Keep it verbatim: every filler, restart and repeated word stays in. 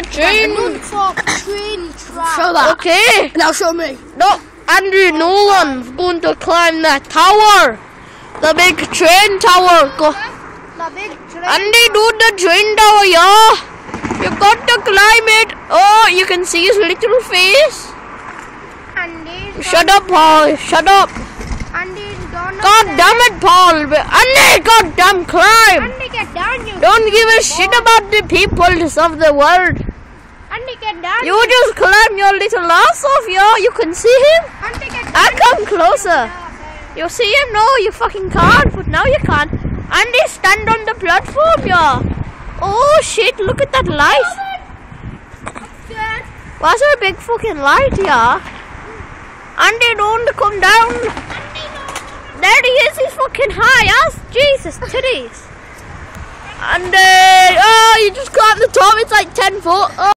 the train. nunthorpe train track. Show that. Okay. Now show me. No, Andy, no one's going to climb that tower. The big train tower. Go. The big train. Andy, do the train tower, yeah. You got to climb it. Oh, you can see his little face. Andy's Shut up, Paul. Shut up. Andy's gonna. God damn it, Paul. Andy, God damn, climb. Andy, get down, you. Don't give a shit about the peoples of the world. Andy, get down. You just climb your little ass off, yeah. You can see him. Andy, get down. I come closer. You see him? No, you fucking can't. But now you can. Andy, stand on the platform, yeah. Oh shit! Look at that light. What's a big fucking light, yeah? Andy, don't come down. There he is. He's fucking high ass. Jesus, titties. Andy, oh, you just climbed the top. It's like ten foot. Oh.